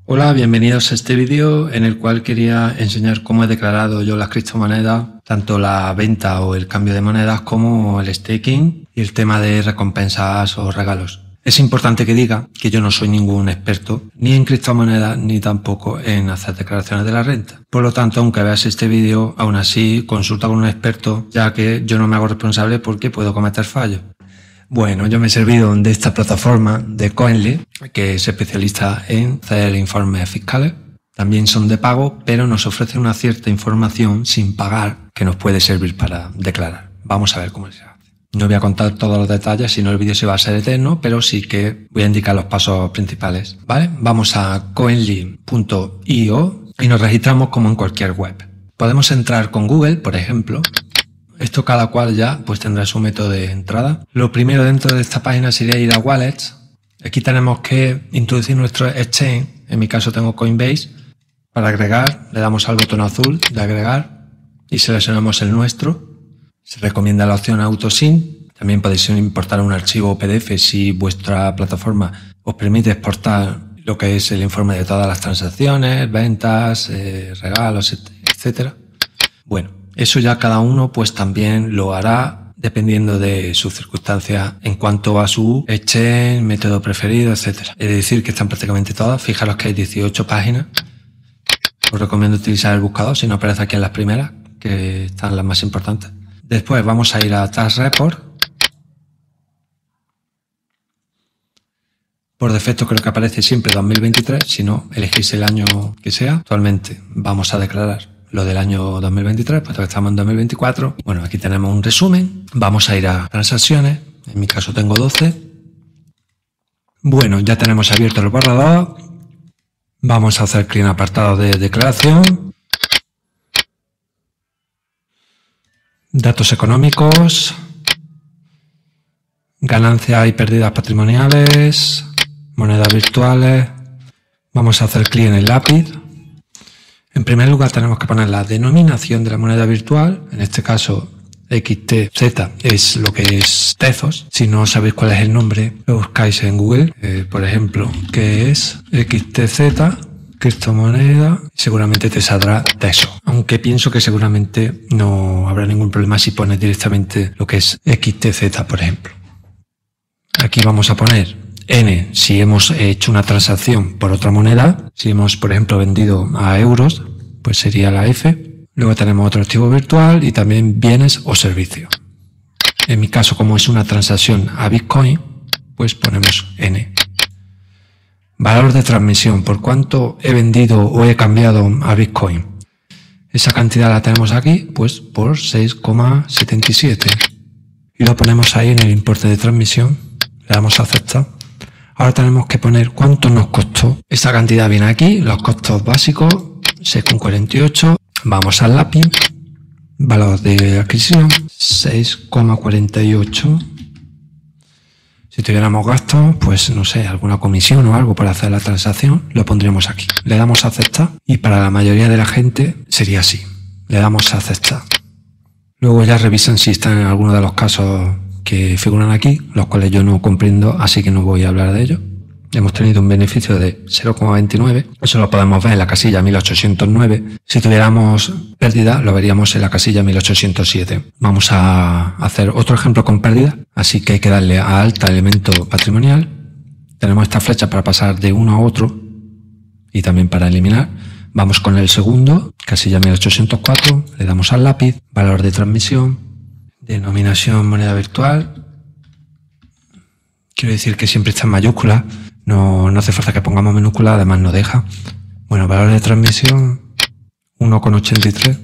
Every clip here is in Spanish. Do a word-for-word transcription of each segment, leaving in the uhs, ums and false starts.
Hola, bienvenidos a este vídeo en el cual quería enseñar cómo he declarado yo las criptomonedas, tanto la venta o el cambio de monedas como el staking y el tema de recompensas o regalos. Es importante que diga que yo no soy ningún experto ni en criptomonedas ni tampoco en hacer declaraciones de la renta. Por lo tanto, aunque veas este vídeo, aún así consulta con un experto, ya que yo no me hago responsable porque puedo cometer fallos. Bueno, yo me he servido de esta plataforma de Coinly, que es especialista en hacer informes fiscales. También son de pago, pero nos ofrece una cierta información sin pagar que nos puede servir para declarar. Vamos a ver cómo se hace. No voy a contar todos los detalles, si no el vídeo se va a ser eterno, pero sí que voy a indicar los pasos principales. ¿Vale? Vamos a coinly punto i o y nos registramos como en cualquier web. Podemos entrar con Google, por ejemplo. Esto cada cual ya pues tendrá su método de entrada. Lo primero dentro de esta página sería ir a Wallets. Aquí tenemos que introducir nuestro exchange. En mi caso tengo Coinbase. Para agregar le damos al botón azul de agregar y seleccionamos el nuestro. Se recomienda la opción AutoSync. También podéis importar un archivo P D F si vuestra plataforma os permite exportar lo que es el informe de todas las transacciones, ventas, eh, regalos, etcétera. Bueno. Eso ya cada uno pues también lo hará dependiendo de sus circunstancias en cuanto a su exchange, método preferido, etcétera. Es decir, que están prácticamente todas. Fijaros que hay dieciocho páginas. Os recomiendo utilizar el buscador si no aparece aquí en las primeras, que están las más importantes. Después vamos a ir a Tax Report. Por defecto creo que aparece siempre dos mil veintitrés, si no elegís el año que sea. Actualmente vamos a declarar lo del año dos mil veintitrés, puesto que estamos en dos mil veinticuatro. Bueno, aquí tenemos un resumen. Vamos a ir a transacciones. En mi caso tengo doce. Bueno, ya tenemos abierto el borrador. Vamos a hacer clic en apartado de declaración. Datos económicos. Ganancias y pérdidas patrimoniales. Monedas virtuales. Vamos a hacer clic en el lápiz. En primer lugar tenemos que poner la denominación de la moneda virtual, en este caso X T Z es lo que es Tezos. Si no sabéis cuál es el nombre, lo buscáis en Google, eh, por ejemplo, que es X T Z, criptomoneda, seguramente te saldrá Teso. Aunque pienso que seguramente no habrá ningún problema si pones directamente lo que es X T Z, por ejemplo. Aquí vamos a poner N si hemos hecho una transacción por otra moneda. Si hemos, por ejemplo, vendido a euros, pues sería la F. Luego tenemos otro activo virtual y también bienes o servicios. En mi caso, como es una transacción a Bitcoin, pues ponemos N. Valor de transmisión, por cuánto he vendido o he cambiado a Bitcoin. Esa cantidad la tenemos aquí, pues por seis coma setenta y siete. Y lo ponemos ahí en el importe de transmisión. Le damos a aceptar. Ahora tenemos que poner cuánto nos costó. Esta cantidad viene aquí, los costos básicos, seis coma cuarenta y ocho. Vamos al lápiz, valor de adquisición, seis coma cuarenta y ocho. Si tuviéramos gastos, pues no sé, alguna comisión o algo para hacer la transacción, lo pondríamos aquí. Le damos a aceptar y para la mayoría de la gente sería así. Le damos a aceptar. Luego ya revisan si están en alguno de los casos que figuran aquí, los cuales yo no comprendo, así que no voy a hablar de ello. Hemos tenido un beneficio de cero coma veintinueve, eso lo podemos ver en la casilla mil ochocientos nueve. Si tuviéramos pérdida, lo veríamos en la casilla mil ochocientos siete. Vamos a hacer otro ejemplo con pérdida, así que hay que darle a alta elemento patrimonial. Tenemos esta flecha para pasar de uno a otro y también para eliminar. Vamos con el segundo, casilla mil ochocientos cuatro, le damos al lápiz, valor de transmisión, denominación moneda virtual. Quiero decir que siempre está en mayúscula. No, no hace falta que pongamos minúscula, además no deja. Bueno, valor de transmisión uno coma ochenta y tres.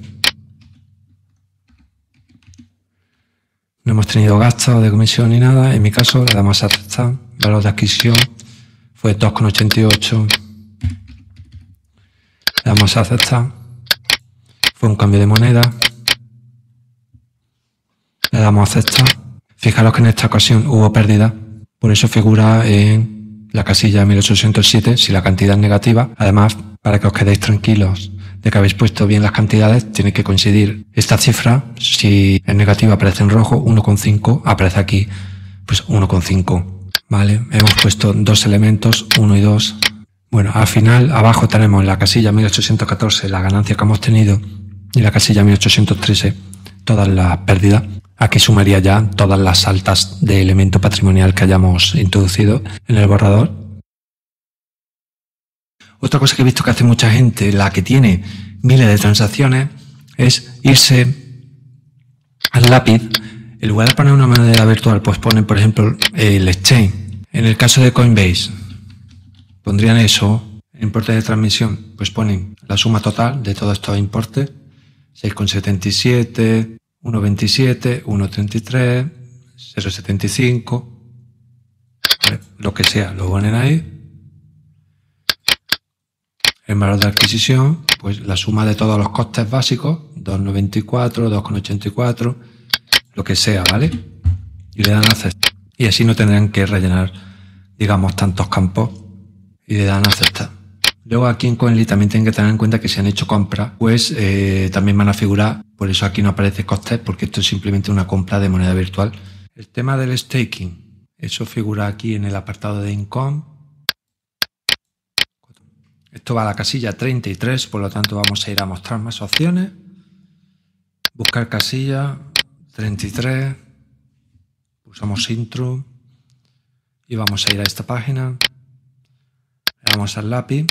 No hemos tenido gastos de comisión ni nada. En mi caso le damos a aceptar. Valor de adquisición fue dos coma ochenta y ocho. Le damos a aceptar. Fue un cambio de moneda. Le damos a aceptar. Fijaros que en esta ocasión hubo pérdida. Por eso figura en la casilla mil ochocientos siete si la cantidad es negativa. Además, para que os quedéis tranquilos de que habéis puesto bien las cantidades, tiene que coincidir esta cifra. Si es negativa aparece en rojo, uno coma cinco, aparece aquí pues uno coma cinco. ¿Vale? Hemos puesto dos elementos, uno y dos. Bueno, al final abajo tenemos en la casilla mil ochocientos catorce la ganancia que hemos tenido y la casilla mil ochocientos trece todas las pérdidas. Aquí sumaría ya todas las altas de elemento patrimonial que hayamos introducido en el borrador. Otra cosa que he visto que hace mucha gente, la que tiene miles de transacciones, es irse al lápiz. En lugar de poner una moneda virtual, pues ponen, por ejemplo, el exchange. En el caso de Coinbase, pondrían eso, el importe de transmisión, pues ponen la suma total de todos estos importes, seis coma setenta y siete, uno coma veintisiete, uno coma treinta y tres, cero coma setenta y cinco, lo que sea, lo ponen ahí. El valor de adquisición, pues la suma de todos los costes básicos, dos coma noventa y cuatro, dos coma ochenta y cuatro, lo que sea, ¿vale? Y le dan a aceptar. Y así no tendrán que rellenar, digamos, tantos campos. Y le dan a aceptar. Luego aquí en Coinly también tienen que tener en cuenta que si han hecho compras, pues eh, también van a figurar, por eso aquí no aparece costes, porque esto es simplemente una compra de moneda virtual. El tema del staking, eso figura aquí en el apartado de Income. Esto va a la casilla treinta y tres, por lo tanto vamos a ir a mostrar más opciones. Buscar casilla treinta y tres, pulsamos intro y vamos a ir a esta página. Le damos al lápiz.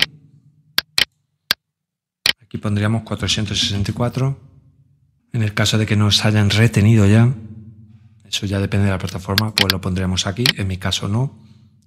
Aquí pondríamos cuatrocientos sesenta y cuatro. En el caso de que nos hayan retenido ya, eso ya depende de la plataforma, pues lo pondremos aquí. En mi caso no.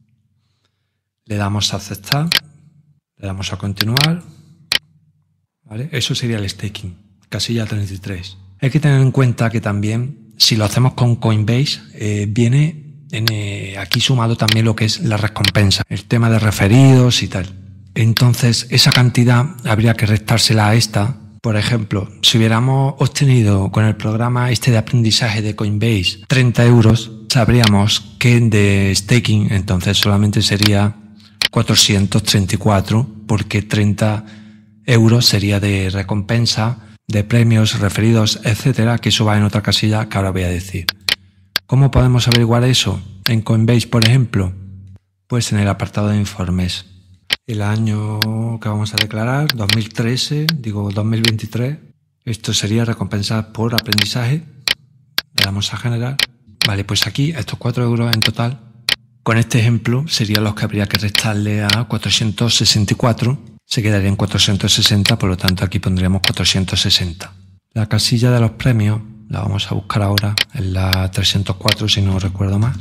Le damos a aceptar. Le damos a continuar. ¿Vale? Eso sería el staking. Casilla treinta y tres. Hay que tener en cuenta que también, si lo hacemos con Coinbase, eh, viene en, eh, aquí sumado también lo que es la recompensa, el tema de referidos y tal. Entonces, esa cantidad habría que restársela a esta. Por ejemplo, si hubiéramos obtenido con el programa este de aprendizaje de Coinbase treinta euros, sabríamos que de staking entonces solamente sería cuatrocientos treinta y cuatro, porque treinta euros sería de recompensa, de premios, referidos, etcétera, que eso va en otra casilla que ahora voy a decir. ¿Cómo podemos averiguar eso? En Coinbase, por ejemplo, pues en el apartado de informes. El año que vamos a declarar, dos mil trece, digo dos mil veintitrés, esto sería recompensas por aprendizaje. Le damos a generar. Vale, pues aquí estos cuatro euros en total, con este ejemplo, serían los que habría que restarle a cuatrocientos sesenta y cuatro. Se quedaría en cuatrocientos sesenta, por lo tanto aquí pondríamos cuatrocientos sesenta. La casilla de los premios la vamos a buscar ahora, en la trescientos cuatro si no recuerdo mal.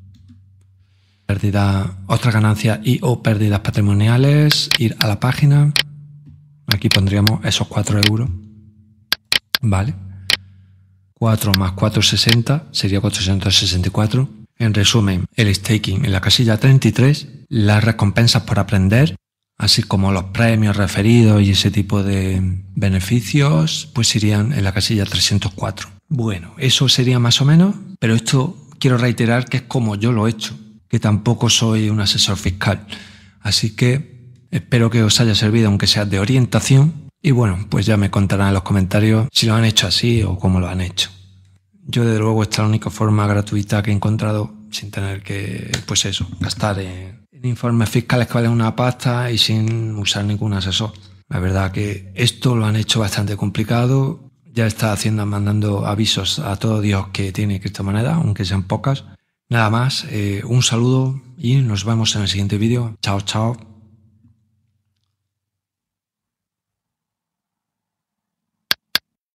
Pérdida, otras ganancias y o pérdidas patrimoniales, ir a la página, aquí pondríamos esos cuatro euros, vale, cuatro más cuatrocientos sesenta sería cuatrocientos sesenta y cuatro. En resumen, el staking en la casilla treinta y tres, las recompensas por aprender, así como los premios referidos y ese tipo de beneficios, pues irían en la casilla trescientos cuatro. Bueno, eso sería más o menos, pero esto quiero reiterar que es como yo lo he hecho, que tampoco soy un asesor fiscal. Así que espero que os haya servido, aunque sea de orientación. Y bueno, pues ya me contarán en los comentarios si lo han hecho así o cómo lo han hecho. Yo, desde luego, esta es la única forma gratuita que he encontrado sin tener que, pues eso, gastar en, en informes fiscales que valen una pasta y sin usar ningún asesor. La verdad que esto lo han hecho bastante complicado. Ya está haciendo, mandando avisos a todo Dios que tiene criptomoneda, aunque sean pocas. Nada más, eh, un saludo y nos vemos en el siguiente vídeo. Chao, chao.